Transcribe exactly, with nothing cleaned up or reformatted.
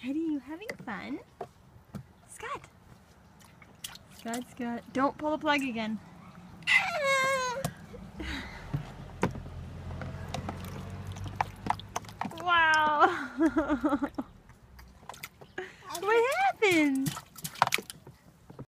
Teddy, you having fun? Scott. Scott, Scott. Don't pull the plug again. Wow. What happened?